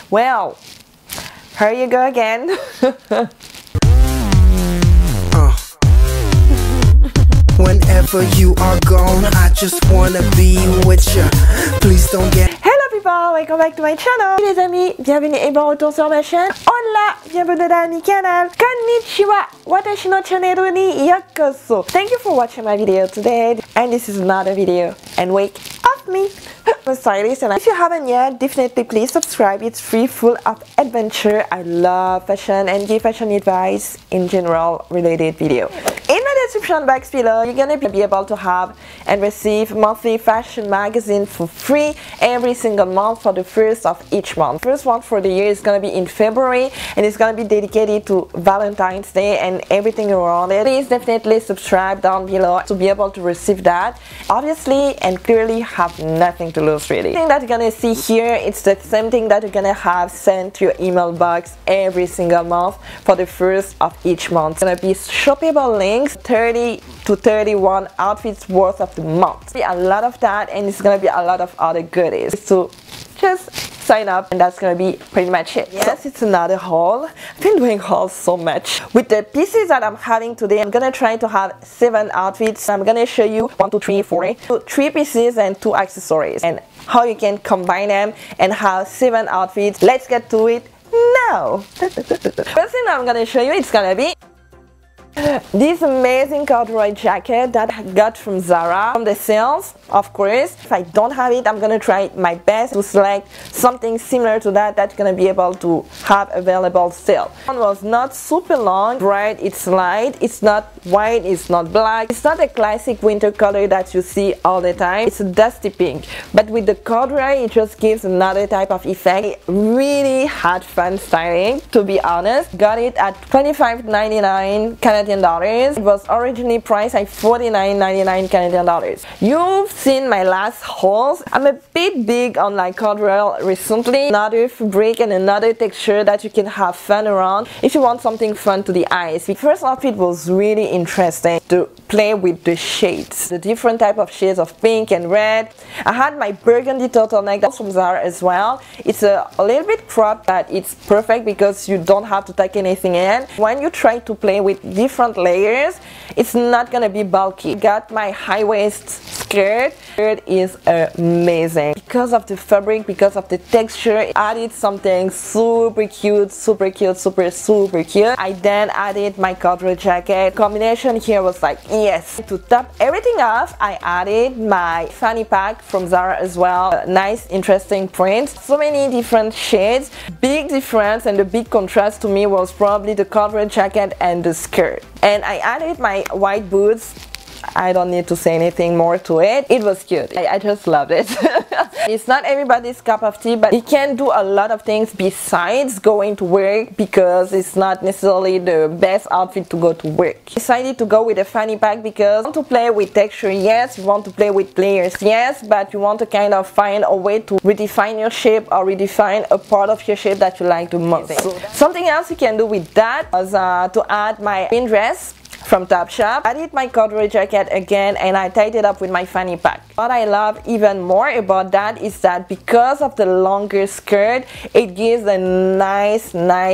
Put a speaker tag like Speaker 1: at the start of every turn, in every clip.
Speaker 1: Well, here you go again.
Speaker 2: Whenever you are gone, I just wanna be with you. Please don't get.
Speaker 1: Hello people, welcome back to my channel. Les amis, bienvenue et bon retour sur ma chaîne. Hola, bienvenue dans mon canal. Konnichiwa, watashi no channel ni yokoso. Thank you for watching my video today. And this is another video and week of me. I'm a stylist, and if you haven't yet, definitely please subscribe. It's free, full of adventure. I love fashion and give fashion advice in general related video. In the description box below, you're gonna be able to have and receive monthly fashion magazine for free every single month for the first of each month. First one for the year is gonna be in February, and it's gonna be dedicated to Valentine's Day and everything around it. Please definitely subscribe down below to be able to receive that. Obviously and clearly have nothing to lose really. The thing that you're gonna see here, it's the same thing that you're gonna have sent to your email box every single month for the first of each month. It's gonna be shoppable links, 30 to 31 outfits worth of the month. A lot of that, and it's gonna be a lot of other goodies. So just sign up and that's gonna be pretty much it. Yes, it's another haul. I've been doing hauls so much. With the pieces that I'm having today, I'm gonna try to have 7 outfits. I'm gonna show you 1, 2, 3, 4, 3 pieces and 2 accessories, and how you can combine them and have 7 outfits. Let's get to it now. First thing I'm gonna show you, it's gonna be this amazing corduroy jacket that I got from ZARA, from the sales, of course. If I don't have it, I'm gonna try my best to select something similar to that that's gonna be able to have available still. One was not super long, bright, it's light, it's not white, it's not black, it's not a classic winter color that you see all the time. It's a dusty pink, but with the corduroy it just gives another type of effect. I really had fun styling, to be honest. Got it at $25.99 Canadian dollars. It was originally priced at $49.99 Canadian dollars. You've seen my last hauls. I'm a bit big on like corduroy recently. Another fabric and another texture that you can have fun around if you want something fun to the eyes. The first outfit was really interesting to play with the shades, the different type of shades of pink and red. I had my burgundy turtleneck that's from ZARA as well. It's a little bit cropped, but it's perfect because you don't have to tuck anything in. When you try to play with different layers, it's not gonna be bulky. Got my high waist skirt. Skirt is amazing because of the fabric, because of the texture. It added something super cute, super cute, super cute. I then added my corduroy jacket. Combination here was like yes. To top everything off, I added my fanny pack from ZARA as well. Nice interesting prints, so many different shades. Big difference and the big contrast to me was probably the corduroy jacket and the skirt. And I added my white boots. I don't need to say anything more to it. It was cute. I just loved it. It's not everybody's cup of tea, but you can do a lot of things besides going to work because it's not necessarily the best outfit to go to work. Decided to go with a fanny pack because you want to play with texture, yes, you want to play with layers, yes, but you want to kind of find a way to redefine your shape or redefine a part of your shape that you like the most. Something else you can do with that was to add my green dress from Topshop. I did my corduroy jacket again and I tied it up with my fanny pack. What I love even more about that is that because of the longer skirt, it gives a nice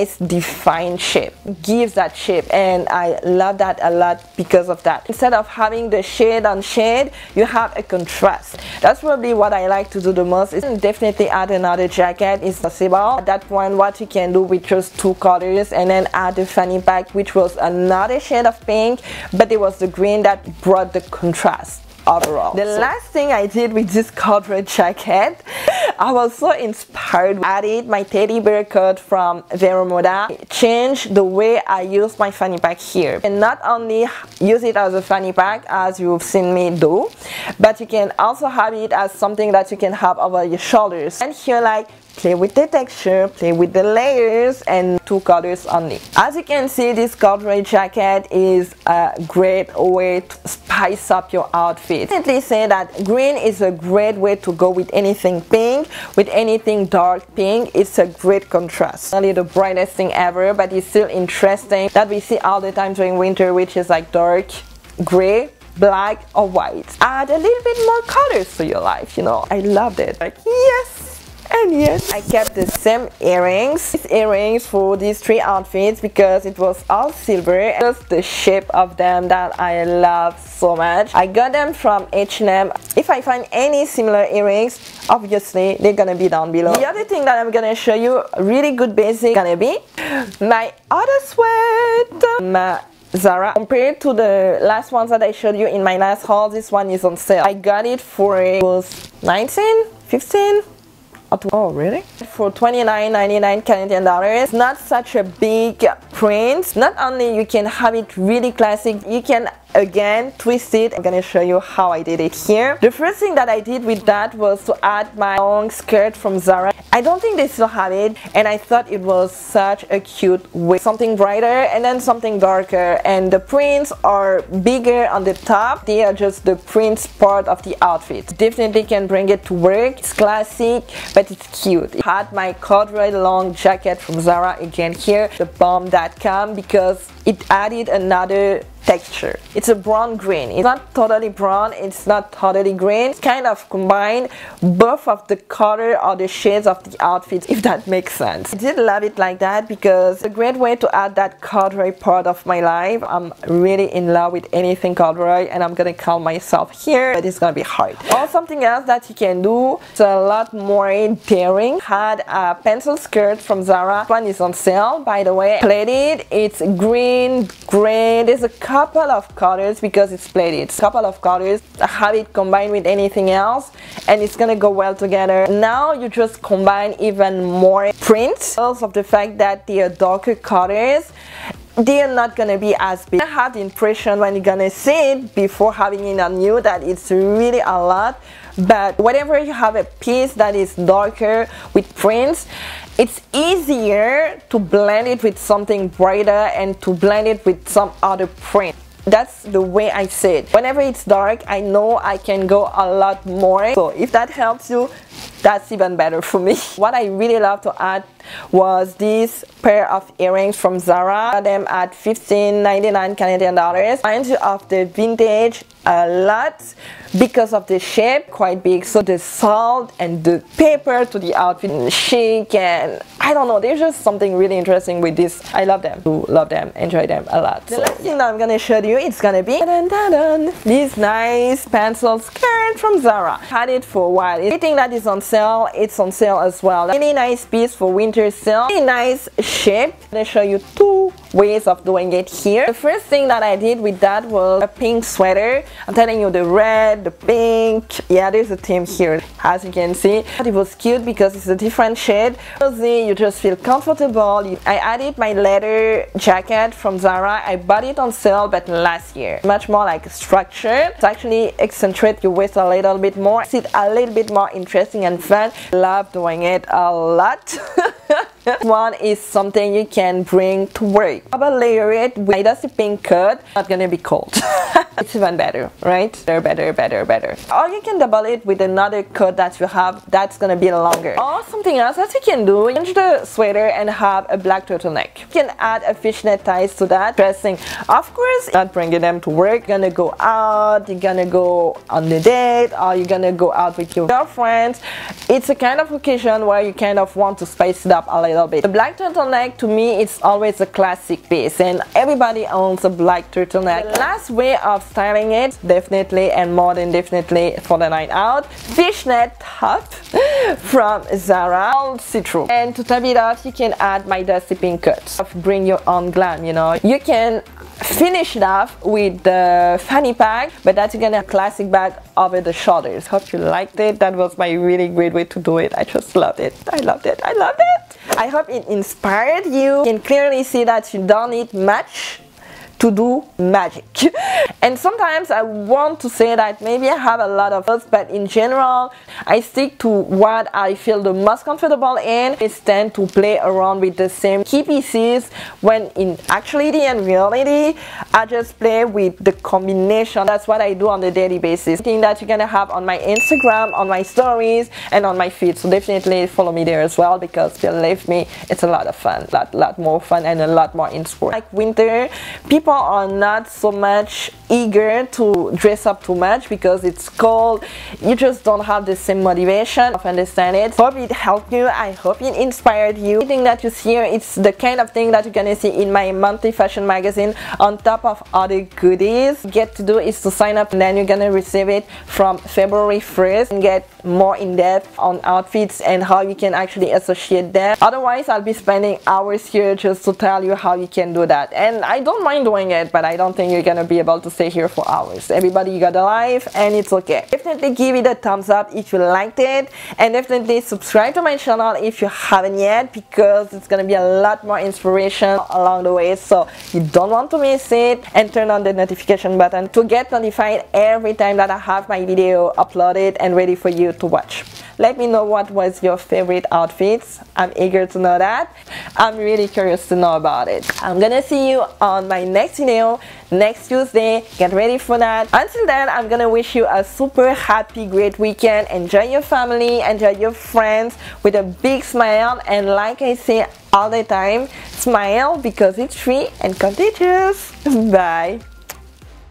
Speaker 1: defined shape. It gives that shape, and I love that a lot because of that. Instead of having the shade on shade, you have a contrast. That's probably what I like to do the most. Is definitely add another jacket. It's possible. At that point, what you can do with just 2 colors and then add the fanny pack, which was another shade of pink, but it was the green that brought the contrast overall. The last thing I did with this corduroy jacket, I was so inspired. I added my teddy bear coat from Vero Moda. Changed the way I use my fanny pack here, and not only use it as a fanny pack as you've seen me do, but you can also have it as something that you can have over your shoulders. And here, like, play with the texture, play with the layers, and 2 colors only. As you can see, this corduroy jacket is a great way to spice up your outfit. Definitely say that green is a great way to go with anything pink, with anything dark pink. It's a great contrast. Not only the brightest thing ever, but it's still interesting that we see all the time during winter, which is like dark gray, black or white. Add a little bit more colors to your life, you know. I loved it. Like, yes! And yes, I kept the same earrings. These earrings for these 3 outfits because it was all silver. Just the shape of them that I love so much. I got them from H&M. If I find any similar earrings, obviously they're gonna be down below. The other thing that I'm gonna show you, really good basic, gonna be my other sweat, my ZARA. Compared to the last ones that I showed you in my last haul, this one is on sale. I got it for, it was 19, 15. Oh really? For $29.99 Canadian dollars. Not such a big print. Not only you can have it really classic, you can again twist it. I'm gonna show you how I did it here. The first thing that I did with that was to add my long skirt from ZARA. I don't think they still have it, and I thought it was such a cute way. Something brighter and then something darker, and the prints are bigger on the top. They are just the prints part of the outfit. Definitely can bring it to work. It's classic, but it's cute. I had my corduroy long jacket from ZARA again here, the bomb.com, because it added another texture. It's a brown green. It's not totally brown, it's not totally green. It's kind of combined both of the color or the shades of the outfit, if that makes sense. I did love it like that because it's a great way to add that corduroy part of my life. I'm really in love with anything corduroy, and I'm gonna call myself here, but it's gonna be hard. Or something else that you can do, it's a lot more daring. Had a pencil skirt from ZARA. This one is on sale, by the way. Plated, it's green, gray, there's a couple of colors because it's plated. Couple of colors. I have it combined with anything else, and it's gonna go well together. Now you just combine even more prints. Because of the fact that they are darker colors, they are not gonna be as big. I have the impression when you're gonna see it before having it on you that it's really a lot. But whenever you have a piece that is darker with prints, it's easier to blend it with something brighter and to blend it with some other print. That's the way I see it. Whenever it's dark, I know I can go a lot more. So if that helps you, that's even better for me. What I really love to add was this pair of earrings from ZARA. I got them at $15.99 Canadian dollars. Reminds you of the vintage a lot because of the shape, quite big. So the salt and the paper to the outfit, chic, and I don't know, there's just something really interesting with this. I love them, love them, enjoy them a lot. The last thing that I'm gonna show you, it's gonna be this nice pencil skirt from ZARA. Had it for a while. Everything that is on sale, it's on sale as well. Really nice piece for winter sale. Really nice shape. I'm gonna show you 2 ways of doing it here. The first thing that I did with that was a pink sweater. I'm telling you, the red, the pink, yeah, there's a theme here, as you can see. But it was cute because it's a different shade. You just feel comfortable. I added my leather jacket from ZARA. I bought it on sale, but last year. Much more like structured. It's actually accentuate your waist a little bit more. It's a little bit more interesting and fun. Love doing it a lot. One is something you can bring to work. Double layer it with a pink cut. Not gonna be cold. It's even better, right? Better. Or you can double it with another cut that you have that's gonna be longer. Or something else that you can do, change the sweater and have a black turtleneck. You can add a fishnet ties to that. Dressing, of course, not bringing them to work. You're gonna go out, you're gonna go on the date, or you're gonna go out with your girlfriends. It's a kind of occasion where you kind of want to spice it up a little bit. The black turtleneck, to me, it's always a classic piece, and everybody owns a black turtleneck. The last way of styling it, definitely and more than definitely for the night out, fishnet top from ZARA, all see-through. And to top it off, you can add my dusty pink cut. Bring your own glam, you know. You can finish it off with the fanny pack, but that's gonna have a classic bag over the shoulders. Hope you liked it. That was my really great way to do it. I just loved it. I loved it. I hope it inspired you. You can clearly see that you don't need much to do magic. And sometimes I want to say that maybe I have a lot of those, but in general I stick to what I feel the most comfortable in. Is tend to play around with the same key pieces, when in actuality and reality I just play with the combination. That's what I do on a daily basis. Thing that you're gonna have on my Instagram, on my stories, and on my feed. So definitely follow me there as well, because believe me, it's a lot of fun, lot more fun and a lot more inspiring. Like winter, people are not so much eager to dress up too much because it's cold, you just don't have the same motivation. I understand it. Hope it helped you. I hope it inspired you. Everything that you see here, it's the kind of thing that you're gonna see in my monthly fashion magazine on top of other goodies. What you get to do is to sign up, and then you're gonna receive it from February 1st and get more in depth on outfits and how you can actually associate them. Otherwise, I'll be spending hours here just to tell you how you can do that, and I don't mind doing it, but I don't think you're gonna be able to stay here for hours. Everybody got a life, and it's okay. Definitely give it a thumbs up if you liked it, and definitely subscribe to my channel if you haven't yet, because it's gonna be a lot more inspiration along the way, so you don't want to miss it. And turn on the notification button to get notified every time that I have my video uploaded and ready for you to watch. Let me know what was your favorite outfits. I'm eager to know that. I'm really curious to know about it. I'm gonna see you on my next video next Tuesday. Get ready for that. Until then, I'm gonna wish you a super happy, great weekend. Enjoy your family, enjoy your friends with a big smile, and like I say all the time, smile because it's free and contagious. Bye.